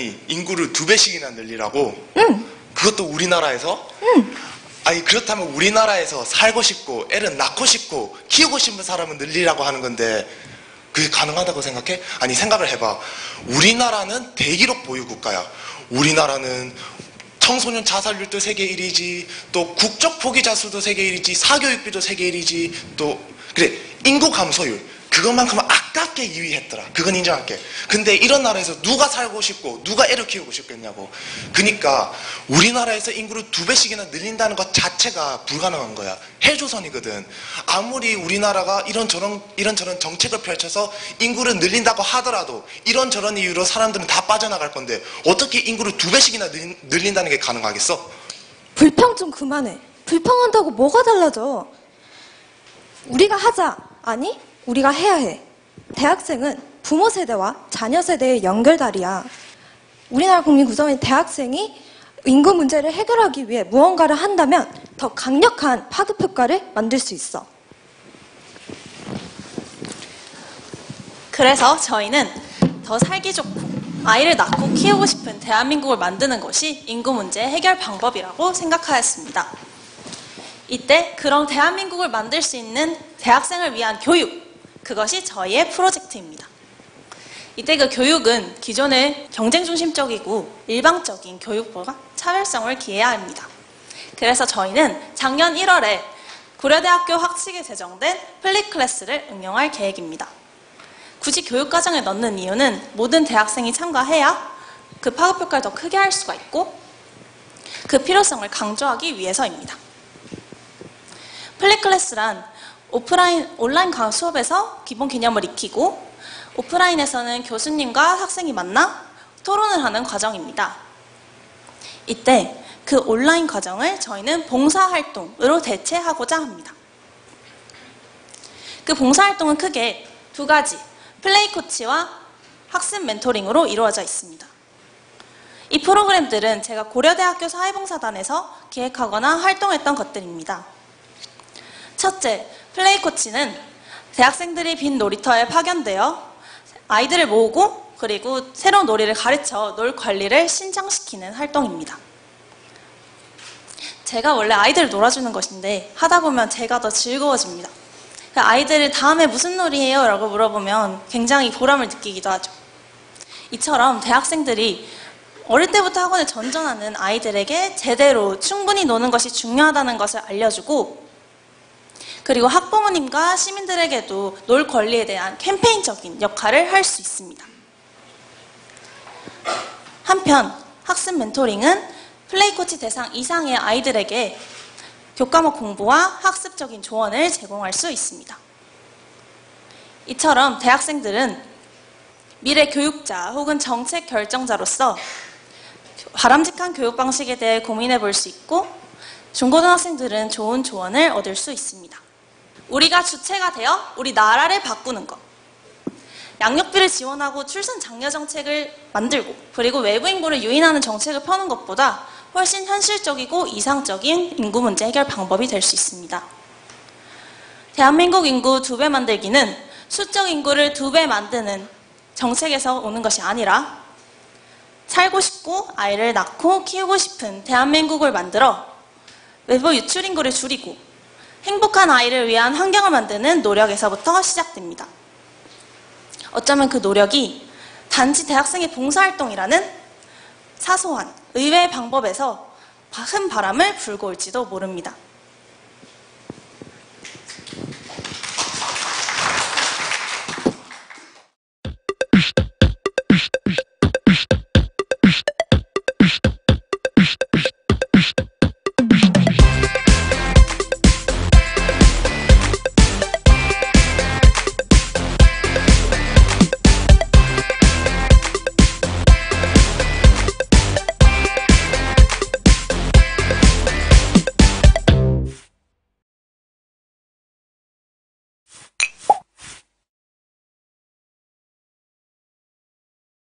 아니 인구를 2배씩이나 늘리라고? 응. 그것도 우리나라에서? 응. 아니 그렇다면 우리나라에서 살고 싶고 애를 낳고 싶고 키우고 싶은 사람은 늘리라고 하는 건데 그게 가능하다고 생각해? 아니 생각을 해봐. 우리나라는 대기록 보유 국가야. 우리나라는 청소년 자살률도 세계 1위지, 또 국적 포기자 수도 세계 1위지, 사교육비도 세계 1위지, 또 그래 인구 감소율 그것만큼 아깝게 2위 했더라. 그건 인정할게. 근데 이런 나라에서 누가 살고 싶고 누가 애를 키우고 싶겠냐고. 그러니까 우리나라에서 인구를 2배씩이나 늘린다는 것 자체가 불가능한 거야. 헬조선이거든. 아무리 우리나라가 이런저런 정책을 펼쳐서 인구를 늘린다고 하더라도 이런저런 이유로 사람들은 다 빠져나갈 건데 어떻게 인구를 2배씩이나 늘린다는 게 가능하겠어? 불평 좀 그만해. 불평한다고 뭐가 달라져? 우리가 하자. 아니, 우리가 해야 해. 대학생은 부모 세대와 자녀 세대의 연결다리야. 우리나라 국민 구성원 대학생이 인구 문제를 해결하기 위해 무언가를 한다면 더 강력한 파급 효과를 만들 수 있어. 그래서 저희는 더 살기 좋고 아이를 낳고 키우고 싶은 대한민국을 만드는 것이 인구 문제 해결 방법이라고 생각하였습니다. 이때 그런 대한민국을 만들 수 있는 대학생을 위한 교육, 그것이 저희의 프로젝트입니다. 이때 그 교육은 기존의 경쟁 중심적이고 일방적인 교육보다 차별성을 기해야 합니다. 그래서 저희는 작년 1월에 고려대학교 학칙에 제정된 플립클래스를 응용할 계획입니다. 굳이 교육과정에 넣는 이유는 모든 대학생이 참가해야 그 파급효과를 더 크게 할 수가 있고 그 필요성을 강조하기 위해서입니다. 플립클래스란 온라인 강의 수업에서 기본 개념을 익히고 오프라인에서는 교수님과 학생이 만나 토론을 하는 과정입니다. 이때 그 온라인 과정을 저희는 봉사활동으로 대체하고자 합니다. 그 봉사활동은 크게 2가지, 플레이 코치와 학습 멘토링으로 이루어져 있습니다. 이 프로그램들은 제가 고려대학교 사회봉사단에서 기획하거나 활동했던 것들입니다. 첫째, 플레이 코치는 대학생들이 빈 놀이터에 파견되어 아이들을 모으고 그리고 새로운 놀이를 가르쳐 놀 관리를 신장시키는 활동입니다. 제가 원래 아이들을 놀아주는 것인데 하다 보면 제가 더 즐거워집니다. 아이들이 다음에 무슨 놀이해요? 라고 물어보면 굉장히 보람을 느끼기도 하죠. 이처럼 대학생들이 어릴 때부터 학원에 전전하는 아이들에게 제대로 충분히 노는 것이 중요하다는 것을 알려주고 그리고 학부모님과 시민들에게도 놀 권리에 대한 캠페인적인 역할을 할 수 있습니다. 한편 학습 멘토링은 플레이 코치 대상 이상의 아이들에게 교과목 공부와 학습적인 조언을 제공할 수 있습니다. 이처럼 대학생들은 미래 교육자 혹은 정책 결정자로서 바람직한 교육 방식에 대해 고민해 볼 수 있고 중고등학생들은 좋은 조언을 얻을 수 있습니다. 우리가 주체가 되어 우리 나라를 바꾸는 것. 양육비를 지원하고 출산 장려 정책을 만들고 그리고 외부 인구를 유인하는 정책을 펴는 것보다 훨씬 현실적이고 이상적인 인구 문제 해결 방법이 될 수 있습니다. 대한민국 인구 2배 만들기는 수적 인구를 2배 만드는 정책에서 오는 것이 아니라 살고 싶고 아이를 낳고 키우고 싶은 대한민국을 만들어 외부 유출 인구를 줄이고 행복한 아이를 위한 환경을 만드는 노력에서부터 시작됩니다. 어쩌면 그 노력이 단지 대학생의 봉사활동이라는 사소한 의외의 방법에서 큰 바람을 불고 올지도 모릅니다.